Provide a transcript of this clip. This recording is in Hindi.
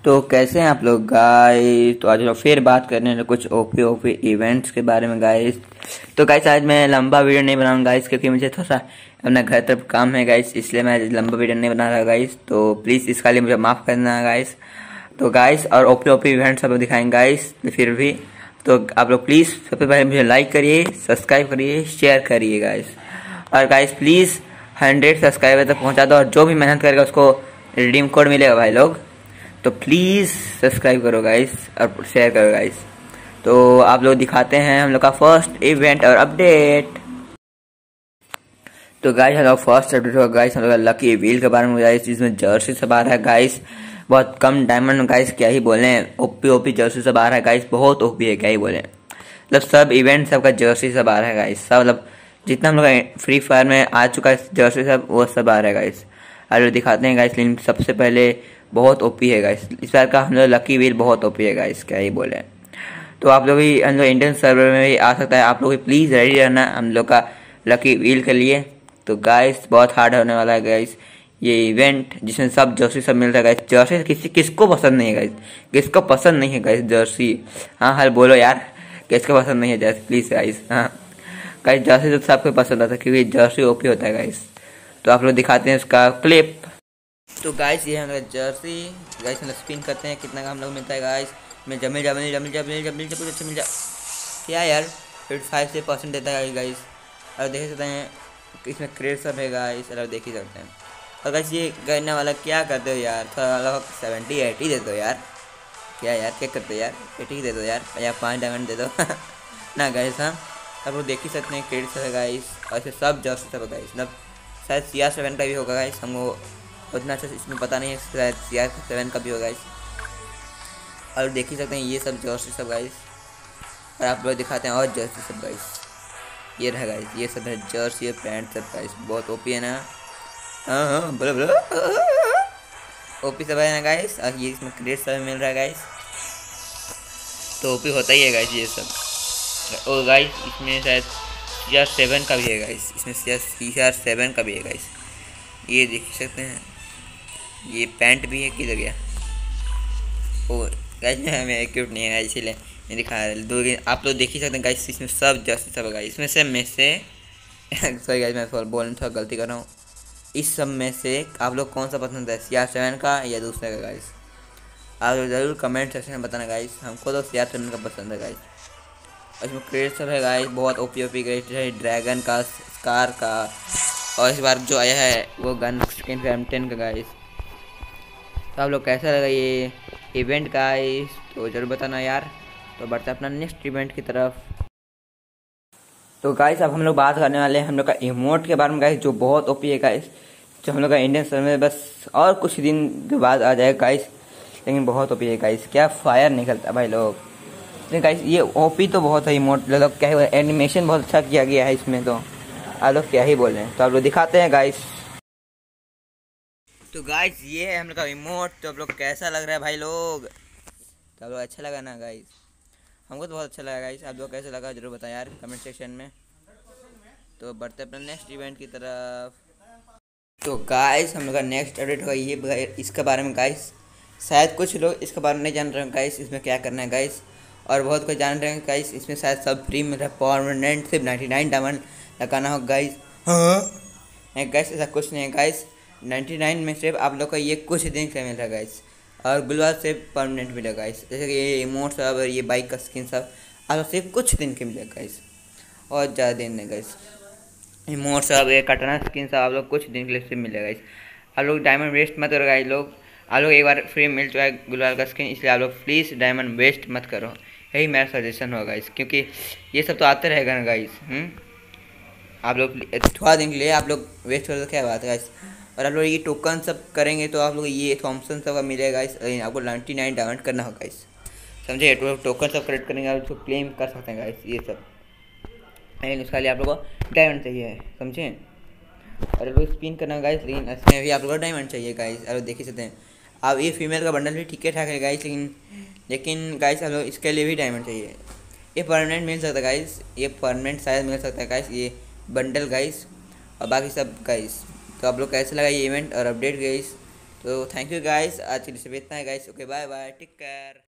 तो कैसे हैं आप लोग गाइस। तो आज लोग फिर बात करने हैं कुछ ओपी इवेंट्स के बारे में गाइस। तो गाइस आज मैं लंबा वीडियो नहीं बनाऊंगा गाइस, क्योंकि मुझे थोड़ा सा अपना घर तरफ काम है गाइस, इसलिए मैं लंबा वीडियो नहीं बना रहा गाइस। तो प्लीज़ इसका लिए मुझे माफ़ करना गाइस। तो गाइस और ओपी इवेंट्स सब दिखाएंगे गाइस फिर भी। तो आप लोग प्लीज़ सबसे पहले मुझे लाइक करिए, सब्सक्राइब करिए, शेयर करिए गाइस। और गाइस प्लीज़ 100 सब्सक्राइबर तक पहुँचा दो, और जो भी मेहनत करेगा उसको रिडीम कोड मिलेगा भाई लोग। तो प्लीज़ सब्सक्राइब करो गाइस और शेयर करो गाइस। तो आप लोग दिखाते हैं हम लोग का फर्स्ट इवेंट और अपडेट। तो गाइस हम लोग फर्स्ट अपडेट होगा गाइस हम लोग लकी व्हील के बारे में गाइस, जिसमें जर्सी सब आ रहा है गाइस। बहुत कम डायमंड गाइस, क्या ही बोले, ओपी जर्सी सब आ रहा है गाइस, बहुत ओपी है, क्या ही बोले। मतलब सब इवेंट सबका जर्सी सब आ रहा है गाइस, सब मतलब जितना हम लोग फ्री फायर में आ चुका है जर्सी सब, वो सब आ रहा है गाइस। और दिखाते हैं गाइस। लेकिन सबसे पहले बहुत ओपी है गाइस, इस बार का हम लोग लकी व्हील बहुत ओपी है गाइस, क्या ही बोले। तो आप लोग भी हम लोग इंडियन सर्वर में भी आ सकता है, आप लोग भी प्लीज़ रेडी रहना हम लोग का लकी व्हील के लिए। तो गाइस बहुत हार्ड होने वाला है गाइस ये इवेंट, जिसमें सब जर्सी सब मिल रहा है गाइस। जर्सी किसको पसंद नहीं है गाइस, किसको पसंद नहीं है गाइस जर्सी? हाँ हल बोलो यार, किसको पसंद नहीं है जर्सी प्लीज़ गाइस। हाँ गाइस जर्सी तो सबको पसंद आता है, क्योंकि जर्सी ओपी होता है गाइस। तो आप लोग दिखाते हैं इसका क्लिप। तो गाइस ये हम लोग जर्सी गाइस हम लोग स्पिन करते हैं, कितना का हम लोग मिलता है गाइस। में जमील कुछ अच्छा मिल जा क्या यार, 55 से % देता है गाइस। और देख सकते हैं इसमें क्रेड सब है गाइस, और देख ही सकते हैं। और गाइस ये करने वाला क्या करते हो यार, थोड़ा लगभग 70-80 दे दो यार। क्या यार क्या करते हो यार, 80 दे दो यार, या 5 डायमंड दे दो ना गाइस। हाँ सब लोग देख ही सकते हैं क्रेड सब है गाइस, और ऐसे सब जर्सी सब है गाइस। मतलब शायद CR7 का भी होगा गाइस, हमको उतना अच्छा इसमें पता नहीं है, शायद CR7 का भी होगा गाइस। और देख ही सकते हैं ये सब जर्सी सब गाइस। और आप लोग दिखाते हैं और जर्सी सब गाइस, ये रहा गाइस, ये सब है जर्सी पैंट सब गाइस, बहुत ओपी है ना। हाँ बोलो ओपी सब है ना गाइस। और ये इसमें क्रेट सब मिल रहा है गाइस, तो ओपी होता ही है गाइस ये सब। और गाइस इसमें शायद CR7 का भी है गाइस, इसमें CR7 का भी है गाइस, ये देख सकते हैं। ये पैंट भी है, किधर गया ओ गाइस, मैं क्यूट नहीं है गाइस इसीलिए नहीं दिखा रहा। आप लोग देख ही सकते हैं गाइस, इसमें सब जैसे सब है गाइस। इसमें से सॉरी गाइस मैं बोलने थोड़ा गलती कर रहा हूँ। इस सब में से आप लोग कौन सा पसंद है, CR7 का या दूसरे का गाइस? आप लोग ज़रूर कमेंट सेक्शन में बताना गाइस। हमको तो CR7 का पसंद है गाइस। इसमें क्रेड सब है गाइस, बहुत ओपी गाइस है, ड्रैगन का, स्कार का, और इस बार जो आया है वो गन स्किन का M10 का गाइस। तो आप लोग कैसा लगा ये इवेंट गाइस, तो जरूर बताना यार। तो बढ़ते अपना नेक्स्ट इवेंट की तरफ। तो गाइस अब हम लोग बात करने वाले हैं हम लोग का इमोट के बारे में गाइस, जो बहुत ओपी है गाइस, जो हम लोग का इंडियन सर्वर में बस और कुछ दिन के बाद आ जाएगा गाइस। लेकिन बहुत ओपी है गाइस, क्या फायर निकलता है भाई लोग। लेकिन गाइस ये ओपी तो बहुत है इमोट, लोग क्या है एनिमेशन बहुत अच्छा किया गया है इसमें, तो आप लोग क्या ही बोले। तो आप लोग दिखाते हैं गाइस। तो गाइस ये है हम लोग का इमोट, तो आप लोग कैसा लग रहा है भाई लोग? तो आप लोग अच्छा लगा ना गाइस? हमको तो बहुत अच्छा लगा गाइस, आप लोग कैसा लगा जरूर बताएं यार कमेंट सेक्शन में। तो बढ़ते अपने नेक्स्ट इवेंट की तरफ। तो गाइस हम लोग का नेक्स्ट अपडेट होगा ये इसके बारे में गाइस। शायद कुछ लोग इसके बारे में नहीं जान रहे हैं गाइस, इसमें क्या करना है गाइस, और बहुत कोई जान रहे हैं गाइस। इसमें शायद सब फ्री में परमानेंट सिर्फ 99 डायमंड लगाना हो गाइस। हाँ गाइस ऐसा कुछ नहीं है गाइस, 99 में सिर्फ आप लोग को ये कुछ दिन से मिल रहा है गाइस, और गुलवाल से परमानेंट मिलेगा गाइस। जैसे कि ये इमोट सब और ये बाइक का स्किन सब आप लोग सिर्फ कुछ दिन के मिलेगा गाइस, और ज़्यादा दिन नहीं गाइस। इमोट सब ये कटना स्किन सब आप लोग कुछ दिन के लिए सिर्फ मिलेगा गाइस। आप लोग डायमंड वेस्ट मत करो गाइस लोग, आप लोग एक बार फ्री मिल चुका है गुलवाल का स्किन, इसलिए आप लोग प्लीज़ डायमंड वेस्ट मत करो, यही मेरा सजेशन होगा गाइस। क्योंकि ये सब तो आते रहेगा ना गाइस। आप लोग थोड़ा दिन के लिए आप लोग वेस्ट करो तो क्या बात है गाइस। और आप लोग ये टोकन सब करेंगे तो आप लोग ये थॉमसन सब का मिलेगा गाइस, आपको 99 डायमंड करना होगा गाइस, समझे? टोकन सब कलेक्ट करेंगे आप उसको क्लेम कर सकते हैं गाइस ये सब। लेकिन उसके लिए आप लोगों को डायमंड चाहिए, समझे? और लोग स्पिन करना गाइस, लेकिन इसमें भी आप लोगों को डायमंड चाहिए गाइस। और देख ही सकते हैं अब ये फीमेल का बंडल भी ठीक ठाक है गाइस, लेकिन गाइस आप लोग इसके लिए भी डायमंड चाहिए। ये परमानेंट मिल सकता है गाइस, ये परमानेंट शायद मिल सकता है गाइस ये बंडल गाइस, और बाकी सब गाइस। तो आप लोग कैसे लगा ये इवेंट और अपडेट गाइस, तो थैंक यू गाइस, आज के लिए सिर्फ इतना है guys. Okay bye bye, take care.